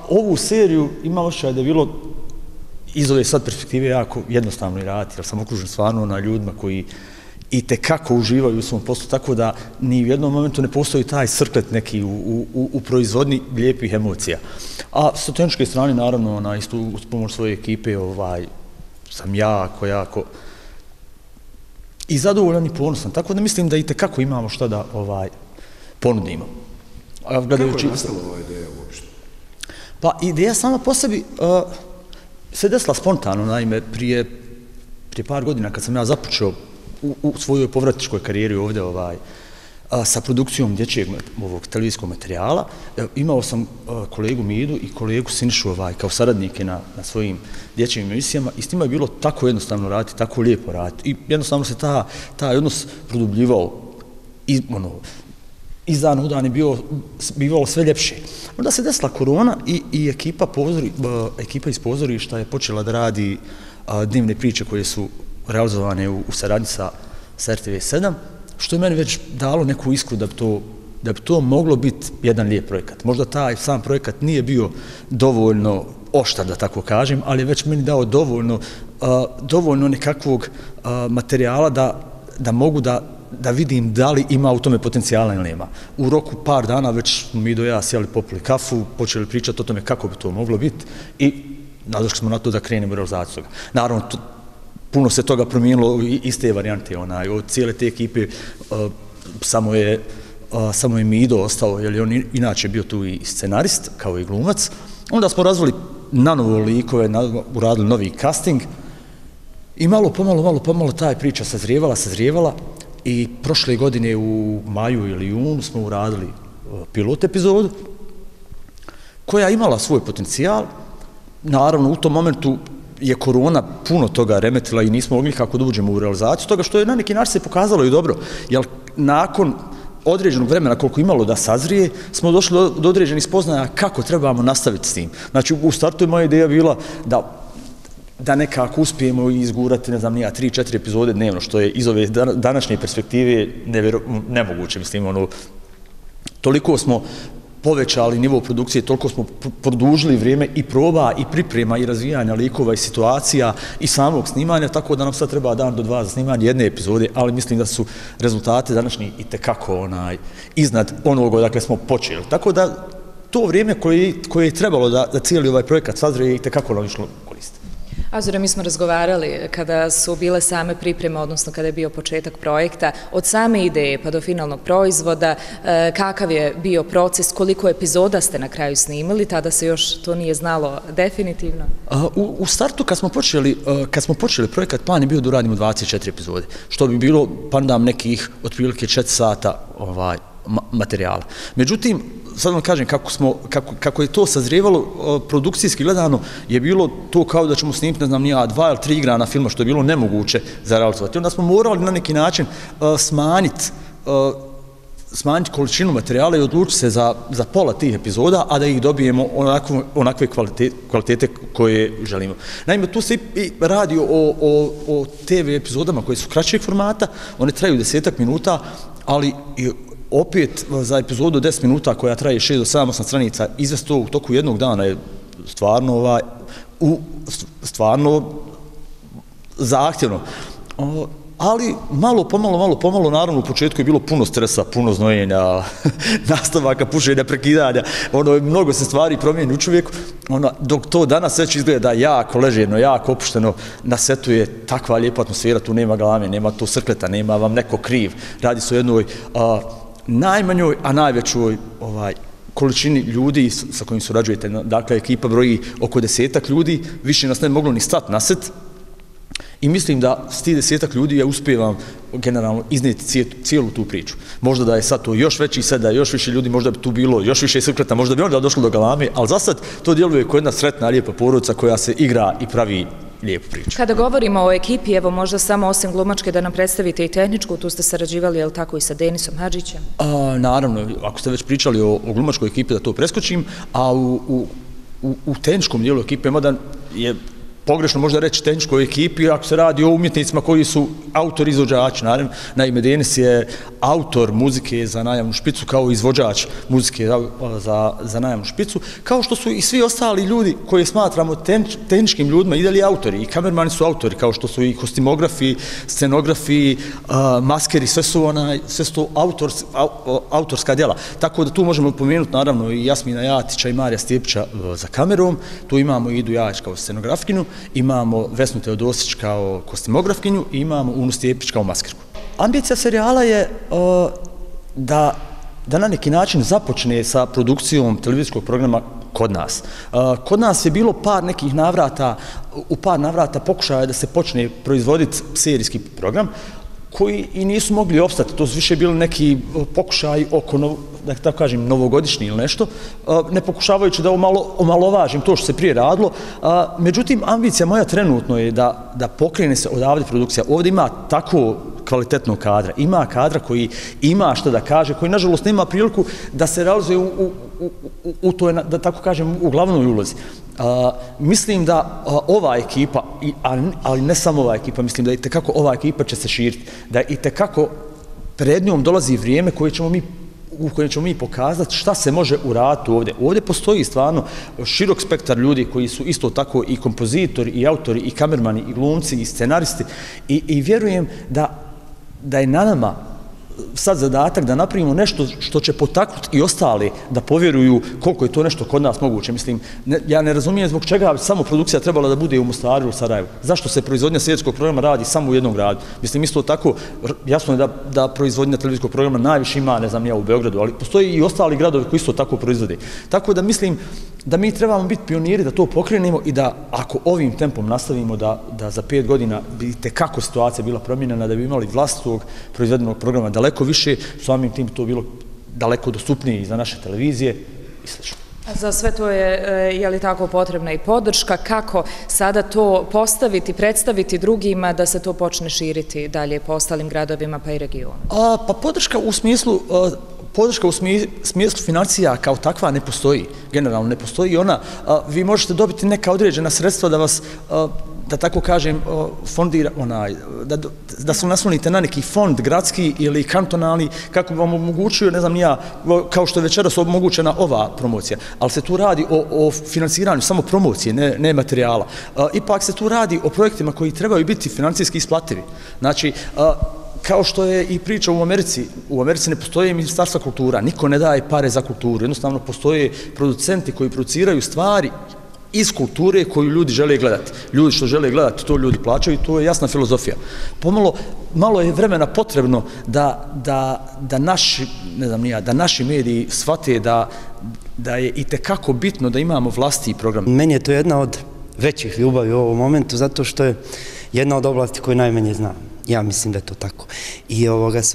ovu seriju imam osjećaj da je bilo iz ove sad perspektive jako jednostavno i raditi, jer sam okružen stvarno na ljudima koji itekako uživaju u svom poslu, tako da ni u jednom momentu ne postoji taj srklet neki u proizvodnji lijepih emocija. A sa tehničke strane, naravno, isto uz pomoć svoje ekipe, sam jako i zadovoljan i ponosan, tako da mislim da itekako imamo šta da ponudimo. Kako je nastala ova ideja uopšte? Pa ideja sama po sebi se desila spontano, naime, prije par godina kad sam ja započeo u svojoj povratničkoj karijeri ovdje sa produkcijom dječjeg ovog televizijskog materijala, imao sam kolegu Midu i kolegu Sinišu kao saradnike na svojim dječjim emisijama i s njima je bilo tako jednostavno raditi, tako lijepo raditi i jednostavno se taj odnos produbljivao i iz dana u dan je bivalo sve ljepše. Onda se desila korona i ekipa iz pozorišta je počela da radi dnevne priče koje su realizovane u saradnji sa RTV 7, što je meni već dalo neku iskru da bi to moglo biti jedan lijep projekat. Možda taj sam projekat nije bio dovoljno oštar, da tako kažem, ali je već meni dao dovoljno nekakvog materijala da mogu da vidim da li ima u tome potencijala ili nema. U roku par dana već mi do ja sjeli, popili kafu, počeli pričati o tome kako bi to moglo biti i nadošli smo na to da krenemo u realizaciju toga. Naravno, puno se toga promijenilo iz te varijante, od cijele te ekipe samo je Mido ostao, jer je on inače bio tu i scenarist, kao i glumac. Onda smo razvili nanovo likove, uradili novi casting i malo pomalo taj priča sazrijevala i prošle godine u maju ili junu smo uradili pilot epizodu koja je imala svoj potencijal. Naravno, u tom momentu je korona puno toga remetila i nismo mogli kako da uđemo u realizaciju toga, što je na neki način se pokazalo i dobro, jer nakon određenog vremena koliko imalo da sazrije, smo došli do određenih spoznaja kako trebamo nastaviti s tim. Znači, u startu je moja ideja bila da nekako uspijemo izgurati, ne znam, 3-4 epizode dnevno, što je iz ove današnje perspektive nemoguće, mislim, toliko smo povećali nivo produkcije, toliko smo produžili vrijeme i proba i priprema i razvijanja likova i situacija i samog snimanja, tako da nam sad treba dan do dva za snimanje jedne epizode, ali mislim da su rezultate današnji itekako iznad onog odakle smo počeli. Tako da to vrijeme koje je trebalo da cijeli ovaj projekat sazrije itekako nam išlo koristiti. Azure, mi smo razgovarali kada su bile same pripreme, odnosno kada je bio početak projekta, od same ideje pa do finalnog proizvoda, kakav je bio proces, koliko epizoda ste na kraju snimili, tada se još to nije znalo definitivno? U startu kad smo počeli projekat, plan je bio da uradimo 24 epizode, što bi bilo pandam nekih otprilike 4 sata materijala. Međutim, sad vam kažem, kako je to sazrijevalo, produkcijski gledano je bilo to kao da ćemo snimiti, ne znam, 2 ili 3 igrana filma, što je bilo nemoguće za realizovati. Onda smo morali na neki način smanjiti količinu materijala i odlučiti se za pola tih epizoda, a da ih dobijemo onakve kvalitete koje želimo. Naime, tu se i radi o TV epizodama koje su kraćeg formata, one traju 10 minuta, ali opet za epizodu 10 minuta koja traje 6 do 7 stranica, izvesti to u toku jednog dana je stvarno zahtjevno. Ali malo pomalo, naravno u početku je bilo puno stresa, puno znojenja, nastavaka, pušenja, prekidanja, mnogo se stvari promijeni u čovjeku, dok to danas već izgleda jako ležerno, jako opušteno, na setu je takva lijepa atmosfera, tu nema galame, nema tu srkleta, nema vam neko kriv, radi se o jednoj najmanjoj, a najvećoj količini ljudi sa kojim surađujete. Dakle, ekipa broji oko 10 ljudi, više nas ne moglo ni stati na set. I mislim da s tih 10 ljudi ja uspijevam generalno iznijeti cijelu tu priču. Možda da je sad to još veći set, da je još više ljudi, možda bi tu bilo još više srkleta, možda bi onda došlo do galame, ali za sad to djeluje kao jedna sretna, lijepa porodica koja se igra i pravi lijepu priču. Kada govorimo o ekipi, evo možda samo osim glumačke da nam predstavite i tehničku, tu ste sarađivali, je li tako, i sa Denisom Hadžićem? Naravno, ako ste već pričali o glumačkoj ekipi, da to preskočim, a u tehničkom dijelu ekipe, mada je pogrešno možda reći tehničkoj ekipi, ako se radi o umjetnicima koji su autori izvođači. Naime, Denis je autor muzike za najamnu špicu kao izvođač muzike za najamnu špicu, kao što su i svi ostali ljudi koje smatramo tehničkim ljudima i dalje autori. I kamermani su autori, kao što su i kostimografi, scenografi, maskeri, sve su to autorska djela. Tako da tu možemo pomenuti naravno i Jasmina Jatića i Marija Stjepića za kamerom, tu imamo Idu Jajić kao scenografkinju, imamo Vesnu Teodosić kao kostimografkinju i imamo Unu Stjepić kao maskerku. Ambicija serijala je da na neki način započne sa produkcijom televizijskog programa kod nas. Kod nas je bilo u par navrata pokušaja da se počne proizvoditi serijski program, koji i nisu mogli opstati. To su više bili neki pokušaj oko, da tako kažem, novogodišnji ili nešto, ne pokušavajući da omalovažim to što se prije radilo. Međutim, ambicija moja trenutno je da pokrene se odavde produkcija. Ovdje ima tako kvalitetnog kadra, ima kadra koji ima što da kaže, koji nažalost nema priliku da se realizuje u toj, da tako kažem, u glavnoj ulozi. Mislim da ova ekipa, ali ne samo ova ekipa, mislim da itekako ova ekipa će se širiti, da itekako pred njom dolazi vrijeme u kojem ćemo mi pokazati šta se može uraditi ovdje. Ovdje postoji stvarno širok spektar ljudi koji su isto tako i kompozitori, i autori, i kamermani, i glumci, i scenaristi i vjerujem da je na nama sad zadatak da napravimo nešto što će potaknuti i ostali da povjeruju koliko je to nešto kod nas moguće. Mislim, ja ne razumijem zbog čega bi samo produkcija trebala da bude u Mostaru ili Sarajevu. Zašto se proizvodnja serijskog programa radi samo u jednom gradu? Mislim, isto tako, jasno je da proizvodnja televizijskog programa najviše ima, ne znam ja, u Beogradu, ali postoji i ostali gradovi koji isto tako proizvode. Tako da mislim da mi trebamo biti pioniri da to pokrenemo i da ako ovim tempom nastavimo da za 5 godina bi itekako situacija bila promijenjena, da bi imali vlastitog proizvedenog programa daleko više, samim tim to bilo daleko dostupnije i za naše televizije i sl. Za sve to je li tako potrebna i podrška? Kako sada to postaviti, predstaviti drugima da se to počne širiti dalje po ostalim gradovima pa i regionu? Pa podrška u smislu financija kao takva ne postoji, generalno ne postoji i ona, vi možete dobiti neka određena sredstva da vas, da tako kažem, fondira, da se naslonite na neki fond gradski ili kantonalni, kako bi vam omogućio, ne znam ja, kao što je večeras omogućena ova promocija, ali se tu radi o financiranju samo promocije, ne materijala. Ipak se tu radi o projektima koji trebaju biti financijski isplativi. Znači, kao što je i priča u Americi ne postoje ministarstva kultura, niko ne daje pare za kulturu, jednostavno postoje producenti koji produciraju stvari iz kulture koju ljudi žele gledati. Ljudi što žele gledati, to ljudi plaćaju i to je jasna filozofija. Malo je vremena potrebno da naši mediji shvate da je itekako bitno da imamo vlastiti program. Meni je to jedna od većih ljubavi u ovom momentu, zato što je jedna od oblasti koju najmanje znam. Ja mislim da je to tako. I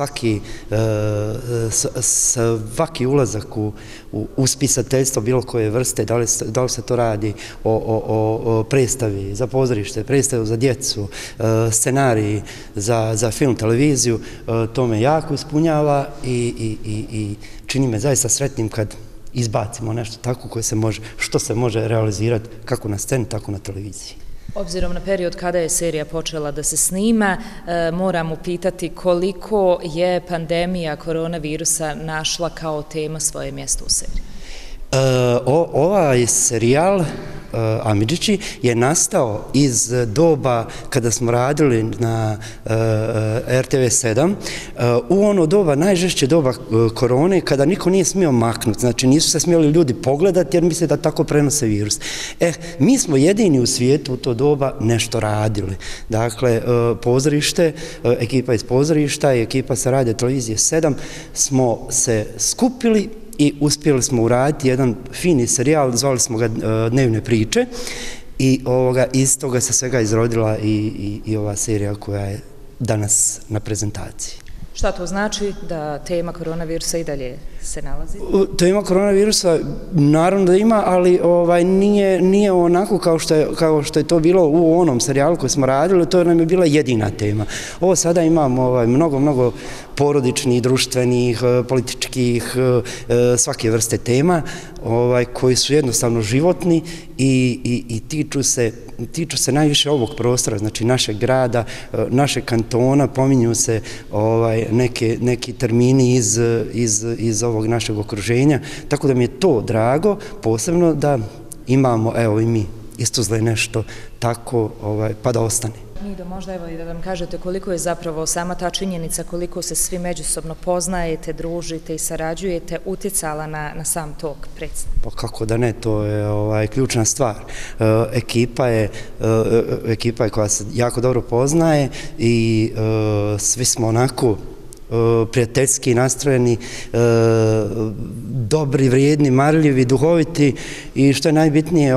svaki ulazak u spisateljstvo bilo koje vrste, da li se to radi o predstavi za pozorište, predstavu za djecu, scenariji za film, televiziju, to me jako ispunjava i čini me zaista sretnim kad izbacimo nešto tako što se može realizirati kako na sceni, tako na televiziji. Obzirom na period kada je serija počela da se snima, moram upitati koliko je pandemija koronavirusa našla kao tema svoje mjesto u seriji? Ovaj serijal Amidžići je nastao iz doba kada smo radili na RTV 7, u ono doba, najžešće doba korone, kada niko nije smio maknuti, znači nisu se smjeli ljudi pogledati jer misle da tako prenose virus. Mi smo jedini u svijetu u to doba nešto radili. Dakle, pozorište, ekipa iz pozorišta i ekipa sa Radio televizije 7 smo se skupili i uspjeli smo uraditi jedan fini serijal, zvali smo ga Dnevne priče i iz toga se svega izrodila i ova serija koja je danas na prezentaciji. Šta to znači da tema koronavirusa i dalje se nalazi? Tema koronavirusa naravno da ima, ali nije onako kao što je to bilo u onom serijalu koji smo radili, to nam je bila jedina tema. Ovo sada imamo mnogo porodičnih, društvenih, političkih, svake vrste tema koji su jednostavno životni i tiču se najviše ovog prostora, znači našeg grada, našeg kantona, pominju se neki termini iz ovog našeg okruženja, tako da mi je to drago, posebno da imamo, evo i mi, Istuzle nešto tako, pa da ostane. Mido, možda evo i da nam kažete koliko je zapravo sama ta činjenica, koliko se svi međusobno poznajete, družite i sarađujete, utjecala na sam tok predstave? Pa kako da ne, to je ključna stvar. Ekipa je koja se jako dobro poznaje i svi smo onako prijateljski nastrojeni, dobri, vrijedni, marljivi, duhoviti i što je najbitnije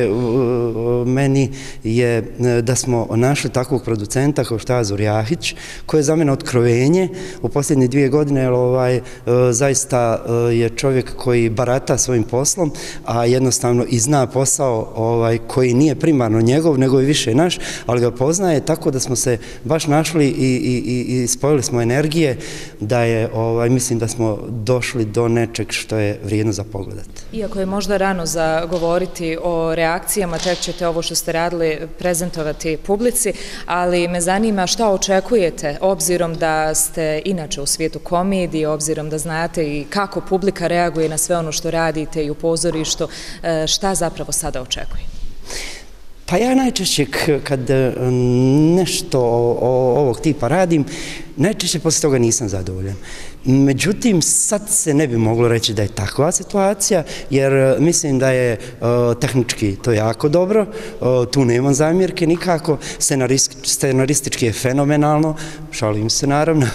meni je da smo našli takvog producenta kao što je Azor Jahić, koji je za mene otkrovenje u posljednje 2 godine, zaista je čovjek koji barata svojim poslom, a jednostavno i zna posao koji nije primarno njegov, nego je više naš, ali ga poznaje tako da smo se baš našli i spojili smo energije, da je, mislim da smo došli do nečeg što je vrijedno za pogledat. Iako je možda rano za govoriti o reakcijama, tek ćete ovo što ste radili prezentovati publici, ali me zanima šta očekujete, obzirom da ste inače u svijetu komedije, obzirom da znate i kako publika reaguje na sve ono što radite i u pozorištu, šta zapravo sada očekujete? Pa ja najčešće kad nešto ovog tipa radim, najčešće poslije toga nisam zadovoljan. Međutim, sad se ne bi moglo reći da je takva situacija, jer mislim da je tehnički to jako dobro, tu nemam zamjerke nikako, scenaristički je fenomenalno, šalim se naravno,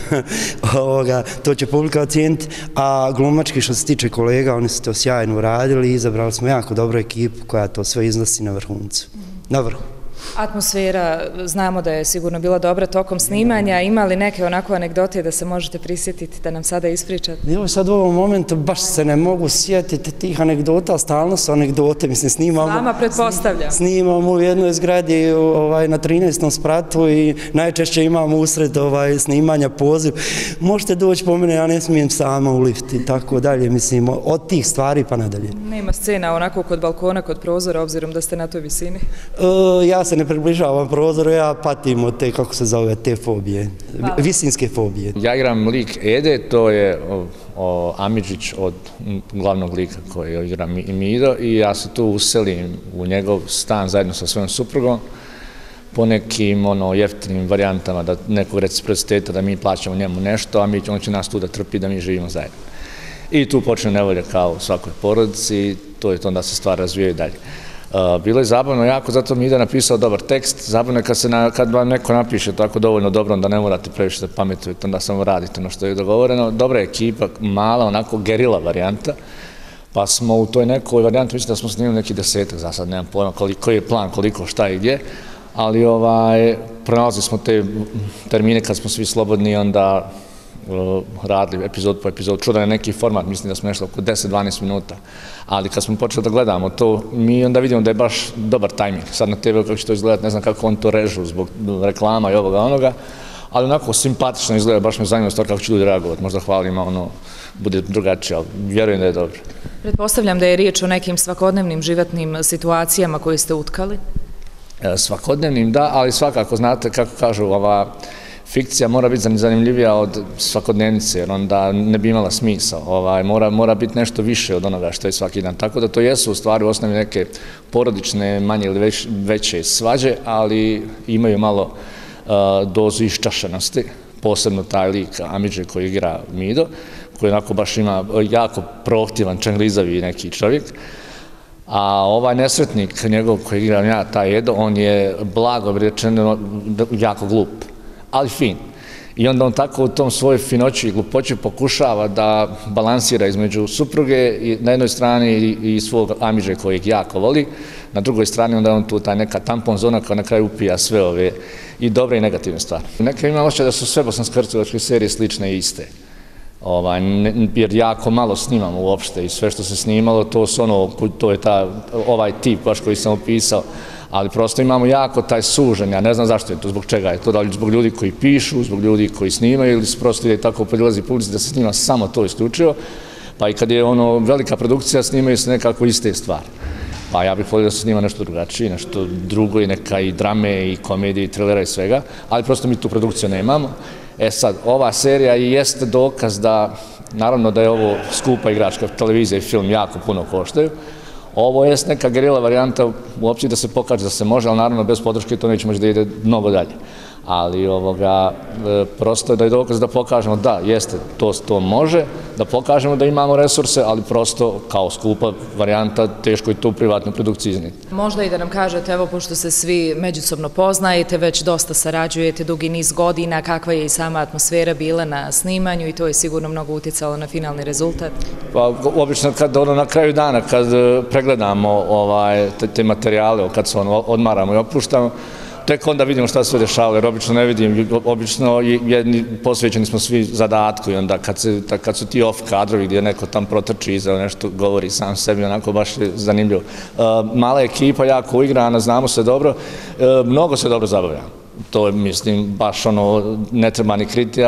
to će publika ocijeniti, a glumački što se tiče kolega, oni su to sjajno uradili i izabrali smo jako dobru ekipu koja to sve iznosi na vrhuncu. Na vrhu. Atmosfera, znamo da je sigurno bila dobra tokom snimanja, ima li neke onako anegdote da se možete prisjetiti, da nam sada ispričate? Evo sad u ovom momentu baš se ne mogu sjetiti tih anegdota, stalno su anegdote, mislim snimamo... Sama pretpostavljam. Snimamo u jednoj zgradi na 13. spratu i najčešće imamo usred snimanja poziv. Možete doći po mene, ja ne smijem sama u lift i tako dalje, mislim, od tih stvari pa nadalje. Nema scena onako kod balkona, kod prozora, obzirom da ste na toj visini? Ja se ne približavam prozoru, ja patim od te, kako se zove, te fobije, visinske fobije. Ja igram lik Ede, to je Amidžić od glavnog lika koji igra Mido i ja se tu uselim u njegov stan zajedno sa svojom suprugom po nekim jeftinim varijantama da nekog reciprociteta da mi plaćamo njemu nešto, a on će nas tu da trpi da mi živimo zajedno. I tu počne nevolja kao u svakoj porodici i to je to da se stvar razvije i dalje. Bilo je zabavno jako, zato mi je napisao dobar tekst, zabavno je kad vam neko napiše tako dovoljno dobro, onda ne morate previše da pametujete, onda samo radite ono što je dogovoreno. Dobra je ekipa, mala, onako gerila varijanta, pa smo u toj nekoj varijanti, mislim da smo snimili neki 10, za sad nemam pojma koji je plan, koliko, šta i gdje, ali pronalazili smo te termine kad smo svi slobodni, onda radili epizod po epizod, čudan je neki format, mislim da smo nešto oko 10-12 minuta, ali kad smo počeli da gledamo to, mi onda vidimo da je baš dobar tajming, sad na TV kako će to izgledati, ne znam kako on to režu zbog reklama i ovoga onoga, ali onako simpatično izgleda, baš me zanima stvar kako će ljudi reagovati, možda hvalima, bude drugačije, ali vjerujem da je dobro. Pretpostavljam da je riječ o nekim svakodnevnim životnim situacijama koje ste utkali? Svakodnevnim, da, ali svakako, znate kako kažu, fikcija mora biti zanimljivija od svakodnevnice, jer onda ne bi imala smisao. Mora biti nešto više od onoga što je svaki dan. Tako da to jesu u stvari u osnovi neke porodične, manje ili veće svađe, ali imaju malo dozu iščašenosti, posebno taj lik Amidže koji igra Mido, koji onako baš ima jako proaktivan, čangrizavi neki čovjek. A ovaj nesretnik njegov koji igra ja, taj Edo, on je blago rečeno jako glup, ali fin. I onda on tako u tom svojoj finoći i glupoći pokušava da balansira između supruge na jednoj strani i svog Amidže kojeg jako voli, na drugoj strani onda on tu taj neka tampon zona koja na kraju upija sve ove i dobre i negativne stvari. Neka ima osjećaj da su sve bosansko-hercegovačke serije slične i iste. jer jako malo snimamo uopšte i sve što se snimalo, to je ovaj tip baš koji sam opisao, ali prosto imamo jako taj sužen, ja ne znam zašto je to, zbog čega je to, da li zbog ljudi koji pišu, zbog ljudi koji snimaju ili se prosto ide tako prilazi publici da se snima samo to isključivo, pa i kad je velika produkcija snimaju se nekako iste stvari. Pa ja bih volio da se snima nešto drugačije, nešto drugo i neka i drame i komedije i trilera i svega, ali prosto mi tu produkciju nemamo. E sad, ova serija i jeste dokaz da, naravno da je ovo skupa igračka televizija i film jako puno koštaju. Ovo je neka gerila varijanta uopće da se pokaže da se može, ali naravno bez podrške to neće moći da ide mnogo dalje. Ali prosto da je dokaz da pokažemo da, jeste, to može, da pokažemo da imamo resurse, ali prosto kao skupa varijanta teško je to u privatnoj produkciji iznijeti. Možda i da nam kažete, evo, pošto se svi međusobno poznajete, već dosta sarađujete dugi niz godina, kakva je i sama atmosfera bila na snimanju i to je sigurno mnogo utjecalo na finalni rezultat? Pa, obično na kraju dana, kad pregledamo te materijale, kad se odmaramo i opuštamo, tek onda vidimo šta se dešava, jer obično ne vidim, obično posvećeni smo svi zadatku i onda kad su ti off kadrovi gdje neko tam protrči iza nešto govori sam sebi, onako baš je zanimljivo. Mala ekipa, jako uigrana, znamo se dobro, mnogo se dobro zabavlja. To je, mislim, baš ne treba ni kriti,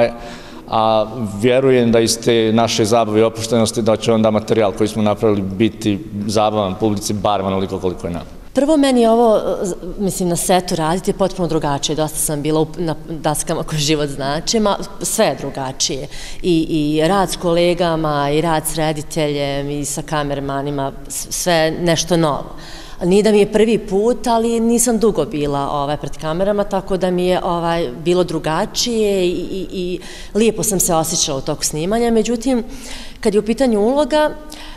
a vjerujem da iz te naše zabave i opuštenosti da će onda materijal koji smo napravili biti zabavan publici, bar onoliko koliko je nam. Prvo, meni ovo, mislim, na setu raditi je potpuno drugačije. Dosta sam bila na daskama koje život znači, sve je drugačije. I rad s kolegama, i rad s rediteljem, i sa kamermanima, sve nešto novo. Nije da mi je prvi put, ali nisam dugo bila pred kamerama, tako da mi je bilo drugačije i lijepo sam se osjećala u toku snimanja. Međutim, kad je u pitanju uloga,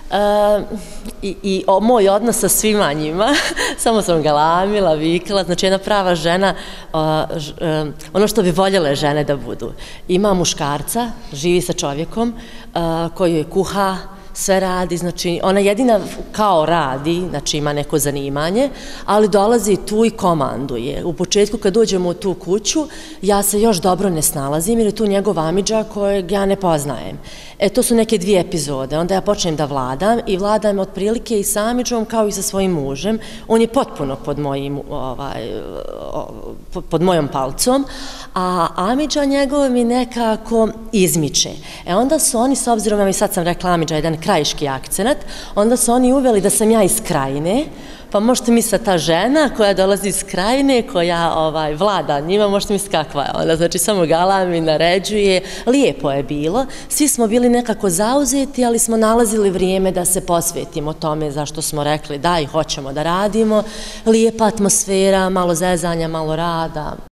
i moj odnos sa svima njima, samo sam galamila, vikala, znači jedna prava žena, ono što bi voljele žene da budu. Ima muškarca, živi sa čovjekom, koji joj kuha, sve radi, znači ona jedina kao radi, znači ima neko zanimanje, ali dolazi tu i komanduje. U početku kad uđemo u tu kuću, ja se još dobro ne snalazim jer je tu njegov amidža kojeg ja ne poznajem. To su neke 2 epizode, onda ja počnem da vladam i vladam otprilike i sa amidžom kao i sa svojim mužem. On je potpuno pod mojom palcom, a amidža njegov mi nekako izmiče. Onda su oni, s obzirom, i sad sam rekla amidža, jedan krajiški akcenat, onda su oni uveli da sam ja iz Krajine, pa možete misliti ta žena koja dolazi iz Krajine, koja vlada njima, možete misliti kakva je ona, znači samo galami, naređuje, lijepo je bilo, svi smo bili nekako zauzeti, ali smo nalazili vrijeme da se posvetimo tome zašto smo rekli da i hoćemo da radimo, lijepa atmosfera, malo zezanja, malo rada.